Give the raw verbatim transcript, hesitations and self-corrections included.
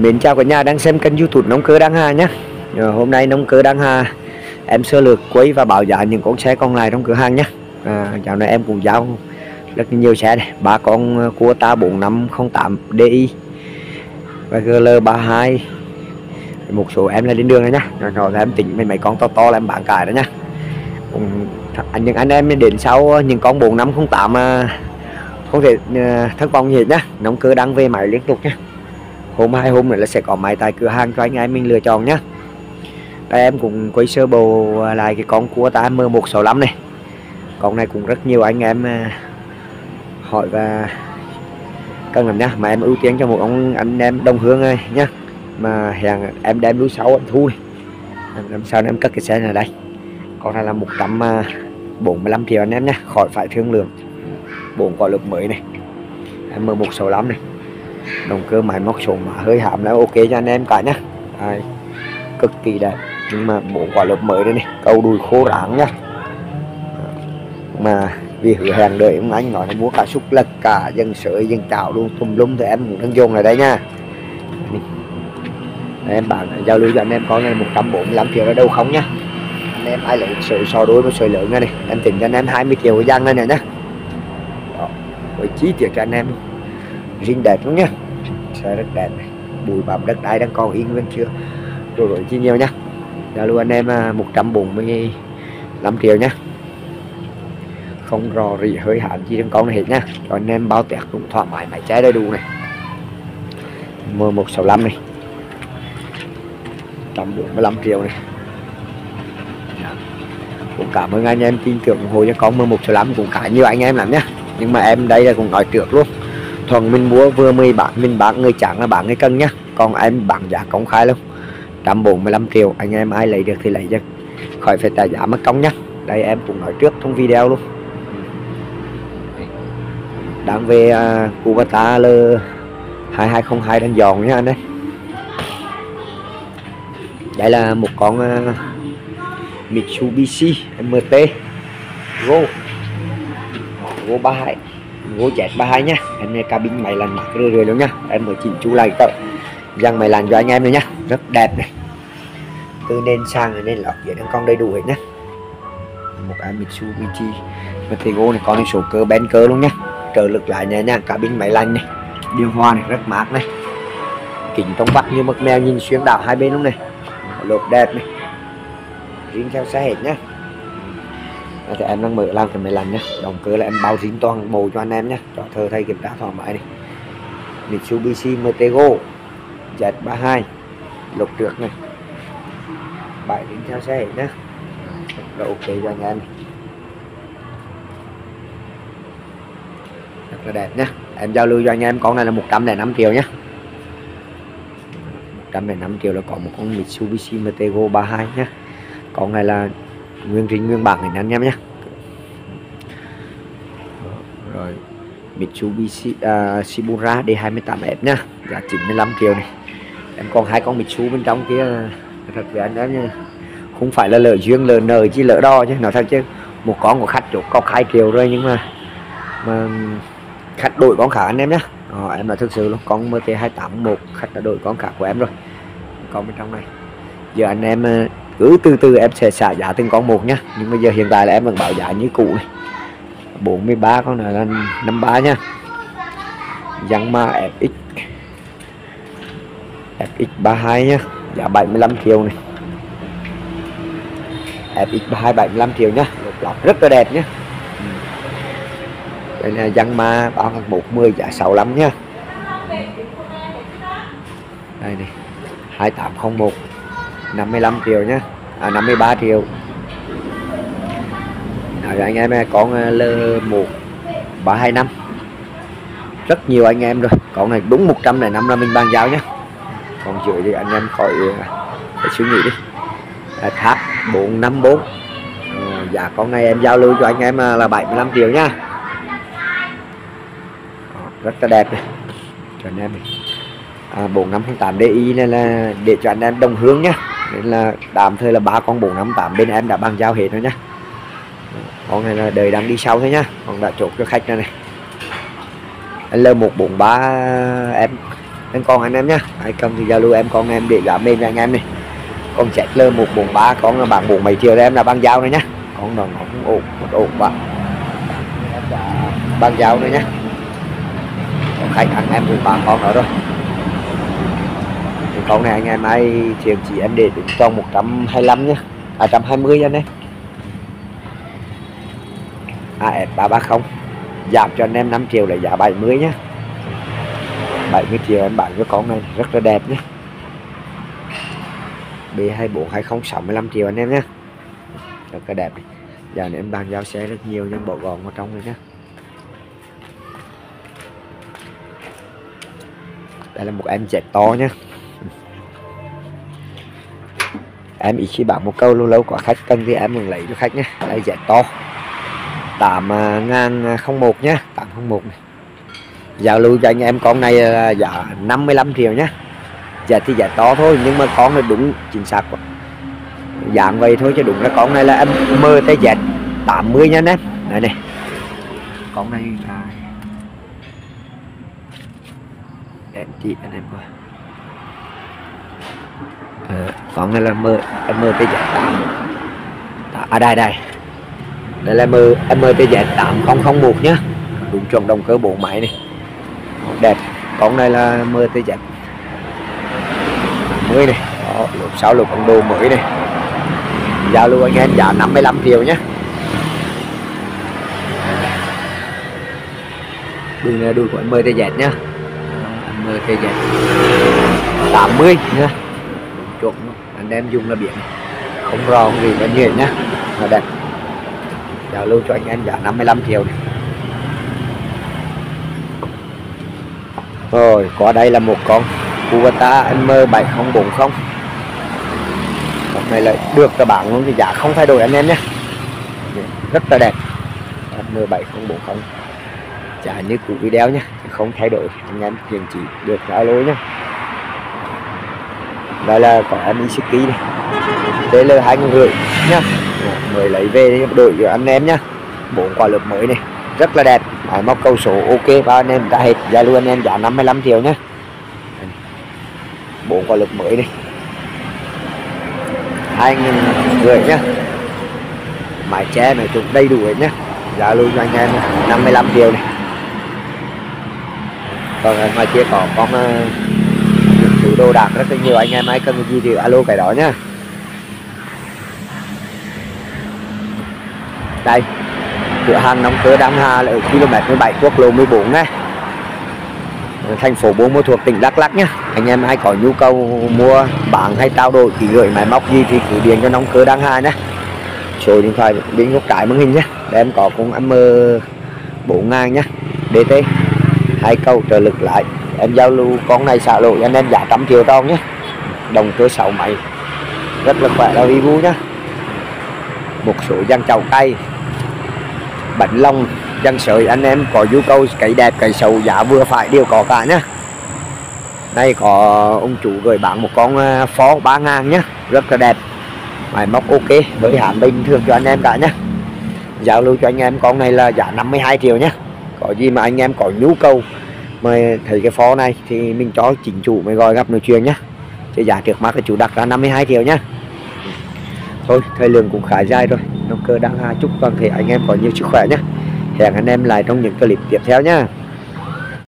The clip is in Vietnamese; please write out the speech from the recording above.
Mến chào cả nhà đang xem kênh YouTube Nông Cơ Đăng Hà nhé. Hôm nay Nông Cơ Đăng Hà em sơ lược quay và báo giá những con xe còn lại trong cửa hàng nhé. À, dạo này em cũng giao rất nhiều xe này, ba con Cua bốn năm không tám D I và G L ba hai. Một số em là lên đường rồi nhá, rồi em tỉnh mấy mấy con to to là em bán cải đó nhá. Những anh em đến sau những con bốn năm không tám không thể thất vọng gì hết nhá. Nông Cơ đang về máy liên tục nhá. Hôm hai hôm nữa là sẽ có máy tại cửa hàng cho anh em mình lựa chọn nhá. Đây em cũng quay sơ bộ lại cái con Cua M một sáu lăm này. Con này cũng rất nhiều anh em hỏi và cần làm nhá, mà em ưu tiên cho một ông anh em đồng hương này nhá, mà hẹn em đem núi sáu anh thu này. Làm sao em cất cái xe này đây. Con này là một trăm bốn mươi lăm triệu anh em nhá, khỏi phải thương lượng. Bốn quả lực mới này, M một sáu lăm này, động cơ máy móc số mà hơi hàm là ok cho anh em cả nhá. Đây, cực kỳ đẹp, nhưng mà bốn quả lốp mới đây này, cầu đùi khô ráng nhá. Mà vì hứa hẹn đợi ông anh nói là mua cả xúc lật cả dân sợi dân chảo luôn tùm lum thì em cũng đang dùng ở đây nha. Đây, em bán giao lưu cho anh em con này một trăm bốn mươi lăm triệu ở đâu không nhá. Anh em ai lấy sợi so đối với sợi lớn này, này em tính cho anh em hai mươi triệu cái răng này nè nhá. Đó, với chi tiết cho anh em riêng đẹp luôn nhá, xe rất đẹp này, bụi bặm đất đai đang còn yên vẫn chưa rồi đổi chi nhiều nhá. Giao lưu anh em một trăm bốn mươi lăm triệu nhá, không rò rỉ hơi hạn chi trong con này hết nhá, cho anh em bao tẹt cũng thoải mái, máy cháy đầy đủ này. M một sáu lăm này một trăm bốn mươi lăm triệu này. Cũng cảm ơn anh em tin tưởng ủng hộ cho con M một sáu lăm cũng cả nhiều anh em lắm nhá, nhưng mà em đây là cũng nói trước luôn, thuần mình mua vừa mới bán mình bán người chẳng là bán người cân nhá, còn em bán giá công khai luôn một trăm bốn mươi lăm triệu, anh em ai lấy được thì lấy được, khỏi phải trả giá mất công nhá. Đây em cũng nói trước trong video luôn. Đang về uh, Cubata L hai hai không hai đang dọn nhá anh đấy. Đây là một con uh, Mitsubishi M T Go Go ba hai, Go Z ba hai nhá. Em này cabin máy lạnh mát rưỡi rưỡi luôn nhá, em mới chỉnh chu lại cỡ dàn máy lạnh cho anh em này nhá, rất đẹp này, từ nền sang nên lọt dưới đang con đầy đủ hết nhá. Một cái Mitsubishi M T Go này, con này số cơ ben cơ luôn nhá, trợ lực lại nhẹ nhàng, cabin máy lạnh này, điều hòa này rất mát này, kính trong vắt như mực mèo nhìn xuyên đảo hai bên luôn này, lốp đẹp này, riêng theo xe hết nhá. Thì em đang mở làm cái máy lạnh nhá, động cơ là em bao riêng toàn bộ cho anh em nhá, cho thơ thay kiểm tra thoải mái này. Mitsubishi M T Go Z ba hai, lục trượt này, bãi riêng theo xe hết nhá, rất ok cho anh em, rất là đẹp nhá. Em giao lưu cho anh em con này là một trăm lẻ năm triệu nhá, một trăm lẻ năm triệu là có một con Mitsubishi M T Go ba hai nhá. Con này là nguyên riêng nguyên bản này anh em nhé. Rồi Mitsubishi uh, Shimura D hai mươi tám F nhá, giá chín mươi lăm triệu này. Em còn hai con Mitsu bên trong kia thật với anh em nha, không phải là lỡ duyên lỡ nợ chỉ lỡ đo chứ, nói thật chứ một con của khách chỗ có hai triệu rồi, nhưng mà mà khách đổi con khác anh em nhé. Ờ, em là thực sự luôn, con M T hai tám một khách đã đổi con khác của em rồi, con bên trong này. Giờ anh em cứ từ từ em sẽ xả giá từng con một nhá, nhưng bây giờ hiện tại là em vẫn bảo giá như cũ này, bốn mươi ba con này là năm mươi ba nhá. Yamaha F X F X ba hai nhá, giá bảy mươi lăm triệu này, F X ba hai bảy mươi lăm triệu nhá, lọc rất là đẹp nhá. Đây là Yamaha ba một mươi giá sáu mươi lăm nhá. Đây này hai tám không một năm mươi lăm triệu nhá, à năm mươi ba triệu. Rồi anh em con L một ba hai năm, rất nhiều anh em rồi, con này đúng một trăm lẻ năm là mình bàn giao nhá, còn dưới thì anh em khỏi phải suy nghĩ đi. Tháp bốn năm bốn, à, giá con này em giao lưu cho anh em là bảy mươi lăm triệu nhá. Rất là đẹp này cho anh em này. À, bốn năm không tám D I này là để cho anh em đồng hướng nhá, nên là tạm thời là ba con bốn năm tám bên em đã bàn giao hết rồi nhá. Con này là đời đang đi sau thôi nhá, còn đã chốt cho khách này này. L một bốn ba em Anh con anh em nhá, ai cần thì Zalo em con em để giá mềm cho anh em này. Con Z L một bốn ba con là bạn bốn mấy triệu em là băng giao này nhá, con nó cũng ổn một ổn bạn băng giao nữa nhá. Khách anh em cũng bán con nữa rồi. Thì con này anh em ai thiện chỉ em để đứng trong một trăm hai mươi lăm nhá, hai trăm hai mươi anh em. a ét ba ba không giảm cho anh em năm triệu là giá bảy mươi nhá, bảy mươi triệu em bán cái con này rất là đẹp nhé. B hai bốn hai không sáu mươi lăm triệu anh em nhé, rất là đẹp. Giờ này em bàn giao xe rất nhiều nhưng bộ gòn ở trong này nhé. Đây là một em Z to nhé. Em ý khi bảo một câu lâu lâu có khách cần thì em muốn lấy cho khách nhé. Đây Z to tám ngàn không một nhé, tám không một này. Giao lưu cho anh em con này là giá năm mươi lăm triệu nhé. Giá thì giá to thôi nhưng mà con này đúng chính xác quá. Dạng vậy thôi chứ đúng là con này là em M T Z tám mươi nha anh em. Đây này. Con này là em chị anh em coi. À, con này là M M T Z tám. À đây đây. Đây là M M T Z tám không không một nhá. Đúng chuẩn động cơ bộ máy này. Đẹp. Con này là M T Z mới này. Đó, lốp sau lốp bằng đồ mới này. Giao lưu anh em giá năm mươi lăm triệu nhé. Đuôi này đuôi của M T Z nhá. M T Z tám mươi nhá. Chuẩn anh em dùng là biển không rò không gì bao nhiêu nhá. Là đẹp. Giao lưu cho anh em giá năm mươi lăm triệu này. Rồi qua đây là một con Cubota M bảy không bốn không. Con này là được các bạn luôn thì giá không thay đổi anh em nhé, rất là đẹp. M bảy không bốn không giá như của video nhé, không thay đổi anh em hiện chỉ được Zalo nhé. Đây là có em Isuki này T L hai nghìn rưỡi nhá, mới lấy về đổi cho anh em nhá. Bốn quả lốp mới này rất là đẹp, máy móc câu số ok và anh em đã hết. Zalo anh em giá năm mươi lăm triệu nhé. Bốn quả lốp mới này hai nghìn rưỡi nhá, mái che nói chung đầy đủ hết nhá. Giá luôn cho anh em năm mươi lăm triệu này. Còn ngoài kia có con những thứ đồ đạc rất là nhiều, anh em ai cần gì thì alo cái đó nhá. Đây cửa hàng Nông Cơ Đăng Hà là ở km mười bảy quốc lộ mười bốn này, thành phố Buôn Ma Thuột tỉnh Đắk Lắk nhá. Anh em ai có nhu cầu mua bán hay trao đổi ký gửi máy móc gì thì cứ điện cho Nông Cơ Đăng Hà nhé. Số điện thoại đến góc trái màn hình nhé. Để em có cùng M bốn ngàn nhé, D T hai câu trợ lực lại. Em giao lưu con này xả lộ anh em giá trăm triệu đồng nhé. Động cơ sáu máy rất là khỏe là Vivu nhá. Một số dàn chậu cây bánh lông dàn sợi anh em có nhu cầu cái đẹp cái xấu giá vừa phải đều có cả nhá. Đây có ông chủ gửi bán một con phó ba ngàn nhé, rất là đẹp, máy móc ok với hạn bình thường cho anh em cả nhé. Giao lưu cho anh em con này là giá năm mươi hai triệu nhé. Có gì mà anh em có nhu cầu mà thấy cái phó này thì mình cho chính chủ mới gọi gặp nói chuyện nhé. Chứ giá trước mắt là chủ đặt ra năm mươi hai triệu nhé. Thôi thời lượng cũng khá dài rồi. Nông Cơ Đăng Hà chúc toàn thể anh em có nhiều sức khỏe nhé. Hẹn anh em lại trong những clip tiếp theo nhé.